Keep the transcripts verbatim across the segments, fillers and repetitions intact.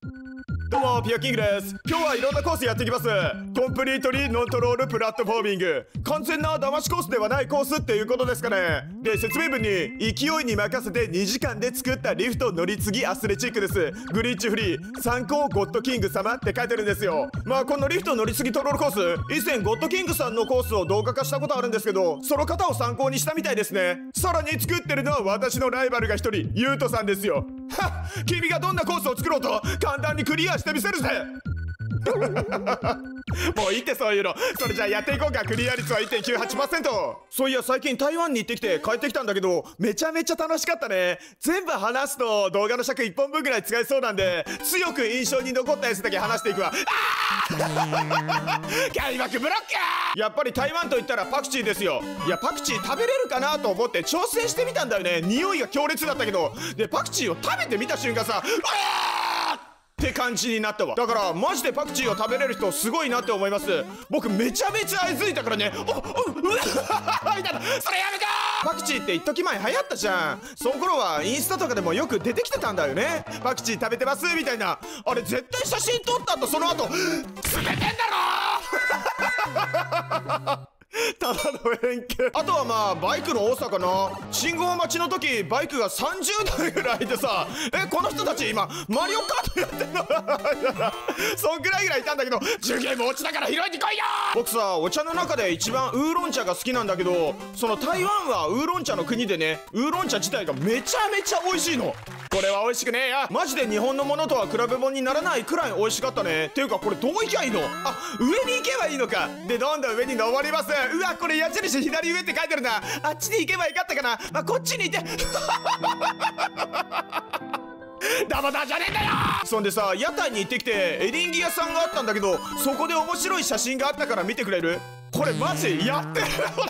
どうもピアキングです。今日はいろんなコースやっていきます。コンプリートリーノントロールプラットフォーミング、完全な騙しコースではないコースっていうことですかね。で、説明文に勢いに任せてにじかんで作ったリフト乗り継ぎアスレチックです。グリッチフリー参考ゴッドキング様って書いてるんですよ。まあこのリフト乗り継ぎトロールコース、以前ゴッドキングさんのコースを動画化したことあるんですけど、その方を参考にしたみたいですね。さらに作ってるのは私のライバルが一人、ユウトさんですよ。はっ、君がどんなコースを作ろうと簡単にクリアしてみせるぜ。もういいってそういうの。それじゃあやっていこうか。クリア率は いってんきゅうはちパーセント。 そういや最近台湾に行ってきて帰ってきたんだけど、めちゃめちゃ楽しかったね。全部話すと動画の尺いっぽんぶんぐらい使えそうなんで、強く印象に残ったやつだけ話していくわ。開幕ブロック。やっぱり台湾といったらパクチーですよ。いやパクチー食べれるかなと思って挑戦してみたんだよね。匂いが強烈だったけど、でパクチーを食べてみた瞬間さ、うわーって感じになったわ。だからマジでパクチーを食べれる人すごいなって思います。僕めちゃめちゃ愛づいたからね。おおうわそれやめて。パクチーって一時前流行ったじゃん。その頃はインスタとかでもよく出てきてたんだよね。パクチー食べてますみたいな。あれ絶対写真撮った後その後捨ててんだろただの偏見。あとはまあバイクの多さかな。信号待ちの時バイクがさんじゅうだいぐらいでさ、えこの人たち今マリオカートやってんのそんぐらいぐらいいたんだけど、ジュゲーム落ちだから拾いに来いよ。僕さお茶の中で一番ウーロン茶が好きなんだけど、その台湾はウーロン茶の国でね、ウーロン茶自体がめちゃめちゃ美味しいの。これは美味しくねえよ。マジで日本のものとは比べ物にならないくらい美味しかったね。っていうかこれどう行きゃいいの？あ、上に行けばいいのか。でどんどん上に登ります。うわこれ矢印左上って書いてるな。あっちに行けばよかったかな。まあ、こっちにいてダバダじゃねえんだよ。そんでさ屋台に行ってきてエリンギ屋さんがあったんだけど、そこで面白い写真があったから見てくれる？これマジやってる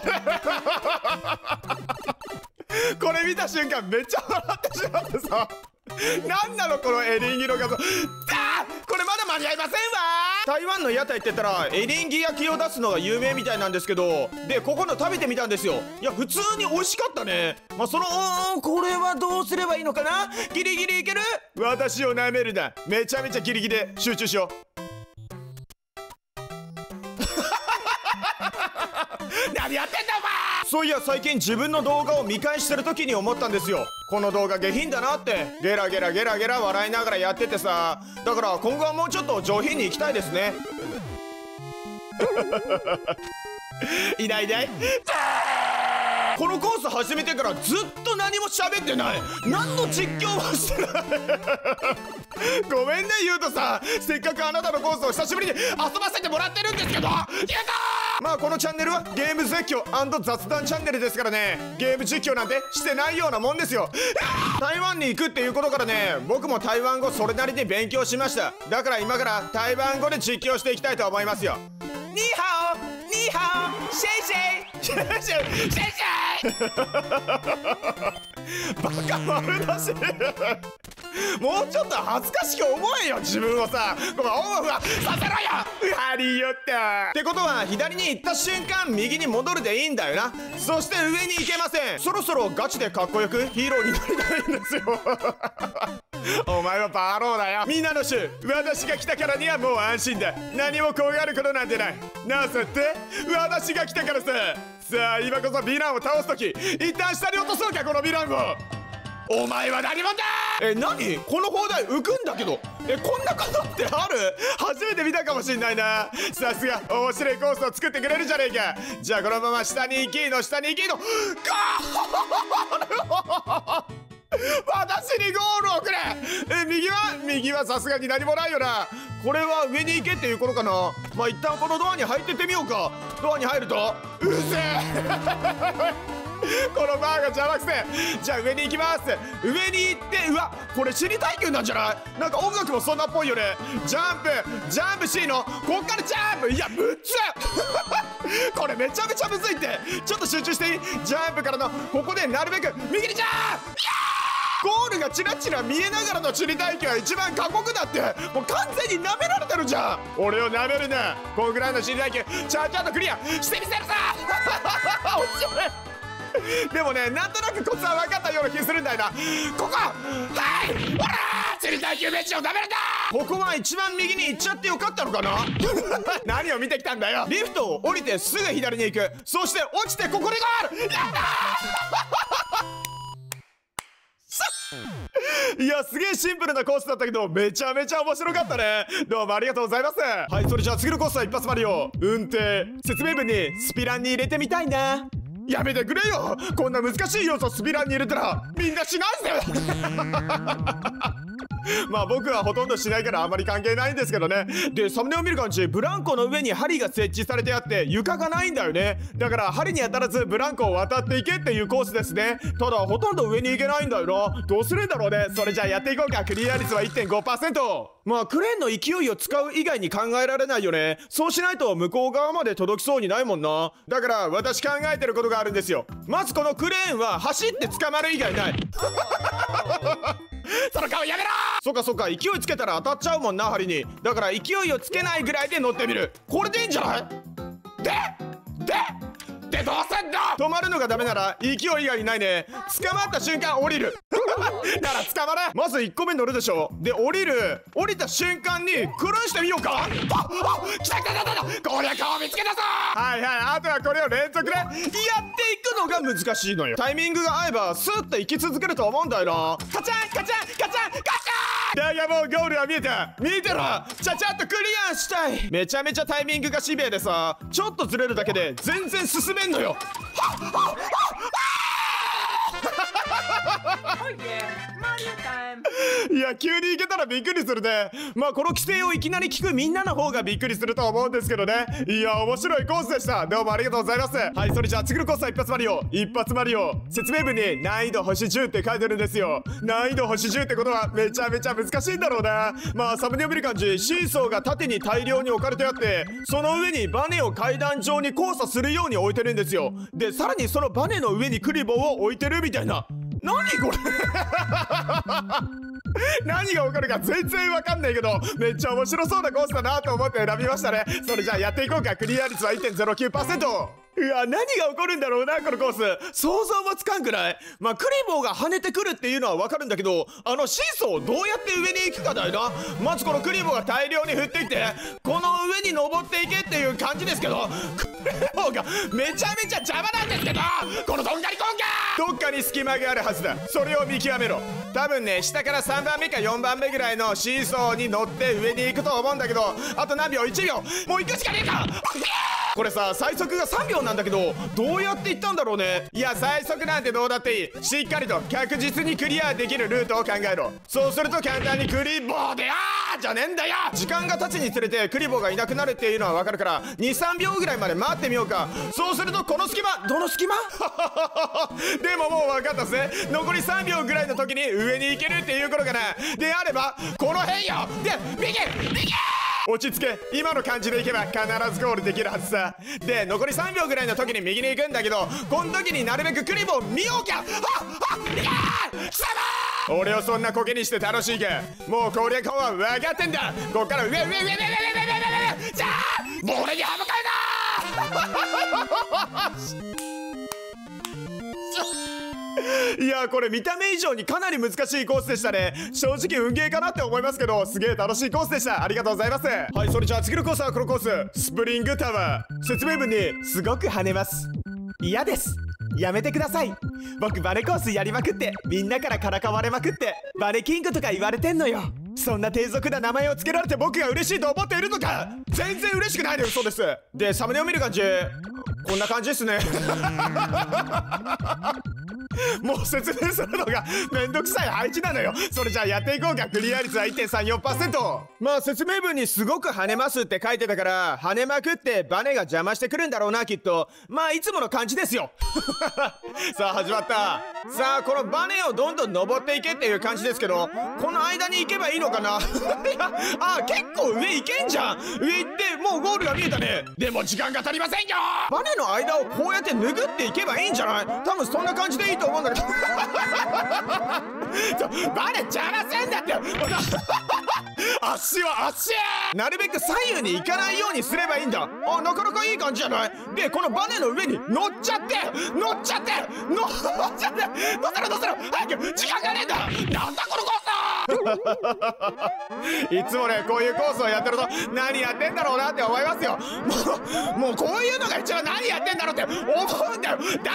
これ見た瞬間めっちゃ笑ってしまってさ、なんなのこのエリンギの画像。あーこれまだ間に合いませんわ。台湾の屋台って言ったらエリンギ焼きを出すのが有名みたいなんですけど、でここの食べてみたんですよ。いや普通に美味しかったね。まあそのこれはどうすればいいのかな。ギリギリいける？私を舐めるな。めちゃめちゃギリギリで集中しよう。何やってんだお前。そういや最近自分の動画を見返してる時に思ったんですよ。この動画下品だなって。ゲラゲラゲラゲラ笑いながらやっててさ、だから今後はもうちょっと上品にいきたいですねいないいないこのコース始めてからずっと何も喋ってない。何の実況もしてないごめんねユウトさん、せっかくあなたのコースを久しぶりに遊ばせてもらってるんですけど。ユウトまあこのチャンネルはゲーム絶叫&雑談チャンネルですからね、ゲーム実況なんてしてないようなもんですよ。台湾に行くっていうことからね、僕も台湾語それなりに勉強しました。だから今から台湾語で実況していきたいと思いますよ。ニーハオニーハオシェイシェイシェイシェイシェイシェイバカ丸出しもうちょっと恥ずかしく思えよ自分をさ。ごめんオンオフはさせろよ。ハリーよったってことは左に行った瞬間右に戻るでいいんだよな。そして上に行けません。そろそろガチでかっこよくヒーローになりたいんですよお前はバローだよ。みんなの衆、私が来たからにはもう安心だ。何も怖がることなんてない。なぜって私が来たからさ。さあ今こそヴィランを倒すとき一旦下に落とそうかこのヴィランを。お前は何者だ。え、何この砲台浮くんだけど。え、こんなことってある？初めて見たかもしんないな。さすが面白いコースを作ってくれるじゃねえか。じゃあこのまま下に行きの下に行きのゴール私にゴールをくれ。え、右は右はさすがに何もないよな。これは上に行けっていうことかな。まあ一旦このドアに入ってってみようか。ドアに入るとうるせえこのバーが邪魔くせ。じゃあ上に行きます。上に行って、うわこれ死に耐久なんじゃない？なんか音楽もそんなっぽいよね。ジャンプジャンプ C のこっからジャンプ。いやむっつこれめちゃめちゃむずいって。ちょっと集中していい？ジャンプからのここでなるべく右にジャンプ。ゴールがチラチラ見えながらの地理耐久は一番過酷だって。もう完全に舐められてるじゃん。俺を舐めるな。こんぐらいの地理耐久ちゃんちゃんとクリアしてみせるさおしまいでもね、なんとなくコツは分かったような気するんだよな。ここはいほらついに耐久ベンチを食べるんだ。ここは一番右に行っちゃってよかったのかな何を見てきたんだよ。リフトを降りてすぐ左に行く、そして落ちてここでゴール。やったーいや、すげえシンプルなコースだったけどめちゃめちゃ面白かったね。どうもありがとうございます。はい、それじゃあ次のコースは一発マリオ運転。説明文にスピランに入れてみたいな。やめてくれよ、こんな難しい要素スピランに入れたらみんな死なんすよまあ僕はほとんどしないからあまり関係ないんですけどね。で、サムネを見る感じ、ブランコの上に針が設置されてあって床がないんだよね。だから針に当たらずブランコを渡っていけっていうコースですね。ただほとんど上に行けないんだよな。どうするんだろうね。それじゃあやっていこうか。クリア率は いってんごパーセント。まあクレーンの勢いを使う以外に考えられないよね。そうしないと向こう側まで届きそうにないもんな。だから私考えてることがあるんですよ。まずこのクレーンは走って捕まる以外ないその顔やめろ。そっかそっか、勢いつけたら当たっちゃうもんな、針に。だから勢いをつけないぐらいで乗ってみる。これでいいんじゃない？でででどうすんの？止まるのがダメなら勢い以外にないね。捕まった瞬間降りるなら捕まれ。まずいっこめ乗るでしょ。で降りる。降りた瞬間にクルンしてみようか。ああ来た来た来た来た。こりゃ顔見つけたぞ。はいはい、あとはこれを連続でやっていくのが難しいのよ。タイミングが合えばスッと行き続けると思うんだよな。カチャンカチャンカチャンカチャン。だがもうゴールは見えた。見てろ。ちゃちゃっとクリアしたい。めちゃめちゃタイミングがシビアでさ、ちょっとずれるだけで全然進めんのよ。いや、急に行けたらびっくりするね。まあこの規制をいきなり聞くみんなの方がびっくりすると思うんですけどね。いや、面白いコースでした。どうもありがとうございます。はい、それじゃあ次のコースは一発マリオ。一発マリオ。説明文に難易度星じゅうって書いてるんですよ。難易度星じゅうってことはめちゃめちゃ難しいんだろうな。まあサムネを見る感じ、シーソーが縦に大量に置かれてあって、その上にバネを階段状に交差するように置いてるんですよ。でさらにそのバネの上にクリボーを置いてるみたいな。何これ何が起こるか全然わかんないけどめっちゃ面白そうなコースだなと思って選びましたね。それじゃあやっていこうか。クリア率は いってんゼロきゅうパーセント。うわ、何が起こるんだろうなこのコース。想像もつかんくらい。まあクリボーが跳ねてくるっていうのはわかるんだけど、あのシーソーをどうやって上に行くかだよな。まずこのクリボーが大量に降ってきてこの上に登っていけっていう感じですけど、クリボーがめちゃめちゃ邪魔なんですけど、このとんがりコンガどっかに隙間があるはずだ。それを見極めろ。多分ね、下からさんばんめかよんばんめぐらいのシーソーに乗って上に行くと思うんだけど、あと何秒？いちびょう。もう行くしかねえか。これさ、最速がさんびょうなんだけどどうやって行ったんだろうね。いや、最速なんてどうだっていい。しっかりと確実にクリアできるルートを考えろ。そうすると簡単にクリボーであーじゃねえんだよ。時間が経つにつれてクリボーがいなくなるっていうのはわかるから、にさんびょうぐらいまで待ってみようか。そうするとこの隙間。どの隙間でももう分かったぜ。残りさんびょうぐらいの時に上に行けるっていうことかな。であればこの辺よ。で右右落ち着け。今の感じでいけば必ずゴールできるはずさ。で残りさんびょうぐらいの時に右に行くんだけど、この時になるべくクリボー見ようか。あっあっいやー貴様、俺をそんなコケにして楽しいか。もう攻略法は分かってんだ。こっから上上上上上上上上上上じゃあもう俺に歯向かいだいや、これ見た目以上にかなり難しいコースでしたね。正直運ゲーかなって思いますけど、すげえ楽しいコースでした。ありがとうございます。はい、それじゃあ次のコースはこのコース、スプリングタワー。説明文にすごく跳ねます。嫌です、やめてください。僕バネコースやりまくってみんなからからかわれまくってバネキングとか言われてんのよ。そんな低俗な名前を付けられて僕が嬉しいと思っているのか。全然嬉しくないで嘘です。でサムネを見る感じこんな感じですねもう説明するのがめんどくさい配置なのよ。それじゃあやっていこうか。クリア率は いってんさんよんパーセント。 まあ説明文にすごく跳ねますって書いてたから跳ねまくってバネが邪魔してくるんだろうなきっと。まあいつもの感じですよさあ始まった。さあこのバネをどんどん登っていけっていう感じですけど、この間に行けばいいのかないやあ結構上行けんじゃん。上行ってもうゴールが見えたね。でも時間が足りませんよ。バネの間をこうやって拭っていけばいいんじゃない。多分そんな感じでいいと思うんだけどバネ邪魔せんだって足は足なるべく左右に行かないようにすればいいんだ。あ、なかなかいい感じじゃない。でこのバネの上に乗っちゃって乗っちゃって乗っちゃってどうするどうする早く時間がねえんだ。なんだこのコースいつもねこういうコースをやってると何やってんだろうなって思いますよ。もうもうこういうのが一番何やってんだろうって思うんだよ。出せ出せ出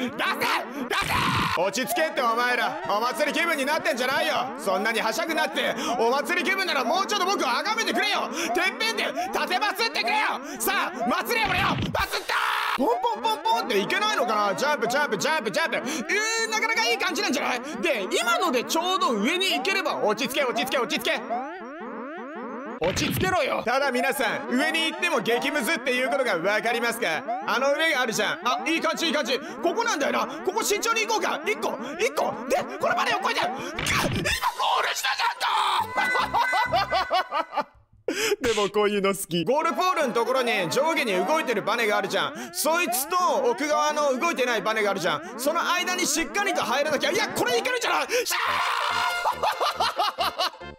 せ、落ち着けってお前ら。お祭り気分になってんじゃないよ。そんなにはしゃぐなって。お祭り気分ならもうちょっと僕を崇めてくれよ。てっぺんで立てまつってくれよ。さあ祭れ俺よ。バズったー。ポンポンポンポンっていけないのかな。ジャンプジャンプジャンプジャンプ。えー、なかなかいい感じなんじゃない。で今のでちょうど上に行ければ。落ち着け落ち着け落ち着け落ち着けろよ。ただ皆さん上に行っても激ムズっていうことが分かりますか。あの上があるじゃん。あ、いい感じいい感じ。ここなんだよな。ここ慎重に行こうか。いっこいっこでこれまでを越えて今ゴールしたじゃんとでもこういうの好き。ゴールポールのところに上下に動いてるバネがあるじゃん。そいつと奥側の動いてないバネがあるじゃん。その間にしっかりと入らなきゃ。いやこれいけるんじゃない。シャー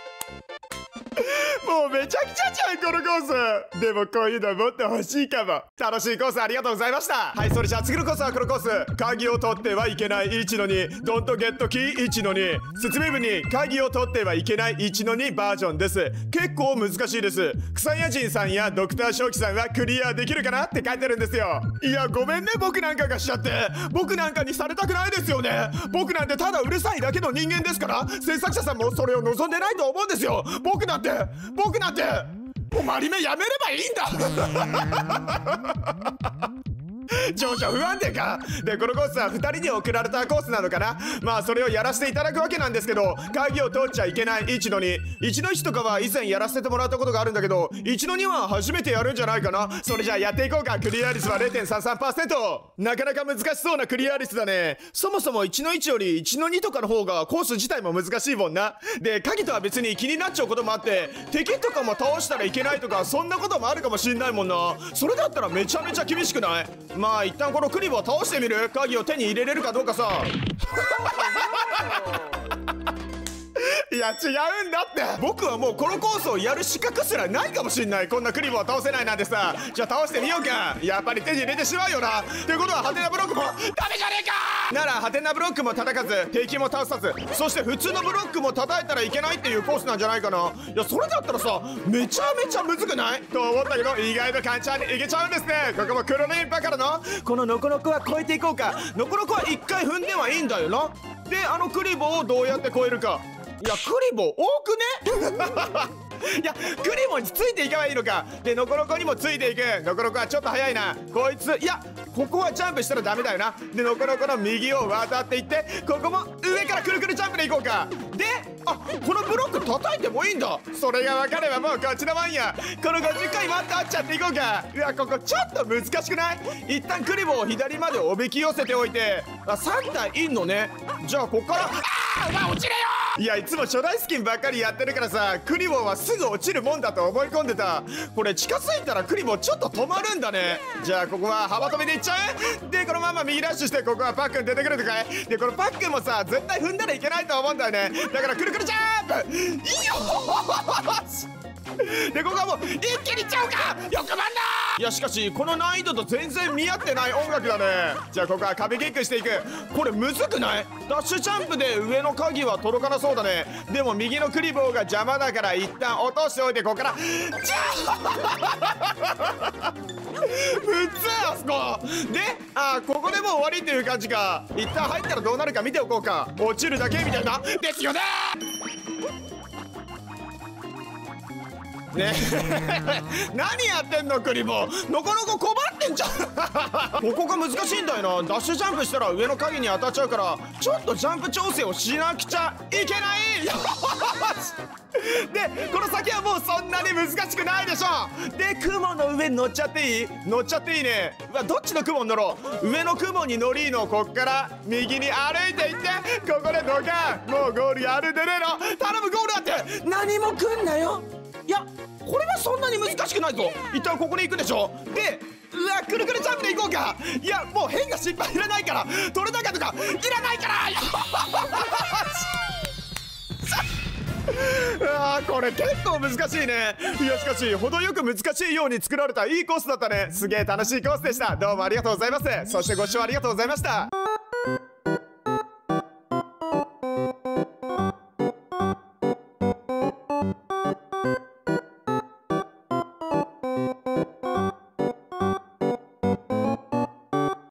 もうめちゃくちゃじゃんこのコース。でもこういうのもっと欲しいかも。楽しいコースありがとうございました。はい、それじゃあ次のコースはこのコース。鍵を取ってはいけないいちのに、ドントゲットキーいちのに、説明文に鍵を取ってはいけないいちのにバージョンです。結構難しいです。草谷人さんやドクター正気さんはクリアできるかなって書いてるんですよ。いやごめんね僕なんかがしちゃって。僕なんかにされたくないですよね。僕なんてただうるさいだけの人間ですから。制作者さんもそれを望んでないと思うんですよ。僕なんて僕なんてもうマリメやめればいいんだ情緒不安定か。でこのコースはふたりに送られたコースなのかな。まあそれをやらせていただくわけなんですけど、鍵を取っちゃいけないいちのに、いちのいちとかは以前やらせてもらったことがあるんだけど、いちのには初めてやるんじゃないかな。それじゃあやっていこうか。クリア率は れいてんさんさんパーセント。 なかなか難しそうなクリア率だね。そもそもいちのいちよりいちのにとかの方がコース自体も難しいもんな。で鍵とは別に気になっちゃうこともあって、敵とかも倒したらいけないとかそんなこともあるかもしんないもんな。それだったらめちゃめちゃ厳しくない？まあ一旦このクリボを倒してみる。鍵を手に入れれるかどうかさいや違うんだって。僕はもうこのコースをやる資格すらないかもしんない。こんなクリボを倒せないなんてさ。じゃあ倒してみようか。やっぱり手に入れてしまうよな。ってことはハテナブロックもダメじゃねえか。ならハテナブロックも叩かず敵も倒さず、そして普通のブロックも叩いたらいけないっていうコースなんじゃないかな。いやそれだったらさめちゃめちゃむずくないと思ったけど、意外と簡単にいけちゃうんですね。ここも黒リンパからのこのノコノコは越えていこうか。ノコノコは一回踏んではいいんだよな。であのクリボをどうやって越えるか。いやクリボ多くねいやクリボについていけばいいのか。でノコノコにもついていく。ノコノコはちょっと早いな。こいついやここはジャンプしたらダメだよな。でノコノコの右を渡っていって、ここも上からくるくるジャンプでいこうか。であこのブロック叩いてもいいんだ。それが分かればもうこっちのもんや。このごじゅっかいもっとあっちゃっていこうか。うわここちょっと難しくない？一旦クリボを左までおびき寄せておいて、あさんたいいんのね。じゃあこっからあーお前落ちれよ。いやいつも初代スキンばっかりやってるからさ、クリボーはすぐ落ちるもんだと思い込んでた。これ近づいたらクリボーちょっと止まるんだね。じゃあここは幅跳びでいっちゃう。でこのまま右ダッシュしてここはパックン出てくるとかい。でこのパックンもさ絶対踏んだらいけないと思うんだよね。だからくるくるジャンプいいよでここはもう一気にいっちゃうか。よくまんだ。いやしかしこの難易度と全然見合ってない音楽だね。じゃあここは壁キックしていく。これむずくない？ダッシュジャンプで上の鍵は届かなそうだね。でも右のクリボーが邪魔だから一旦落としておいて、ここからジャンむずいあそこで、あここでもう終わりっていう感じか。一旦入ったらどうなるか見ておこうか。落ちるだけみたいなですよねね何やってんのクリボー。のこのこ困ってんじゃんここが難しいんだよな。ダッシュジャンプしたら上の鍵に当たっちゃうから、ちょっとジャンプ調整をしなくちゃいけないよしでこの先はもうそんなに難しくないでしょ。で雲の上に乗っちゃっていい？乗っちゃっていいね。うわどっちの雲に乗ろう。上の雲に乗りのこっから右に歩いていって、ここでドカン。もうゴールやるでねえの。頼むゴールだって何も来んなよ。いやこれはそんなに難しくないぞ。一旦ここに行くでしょ。でうわくるくるジャンプで行こうか。いやもう変が失敗いらないから、取れ高とかいらないからあーこれ結構難しいね。いやしかし程よく難しいように作られたいいコースだったね。すげえ楽しいコースでした。どうもありがとうございます。そしてご視聴ありがとうございました。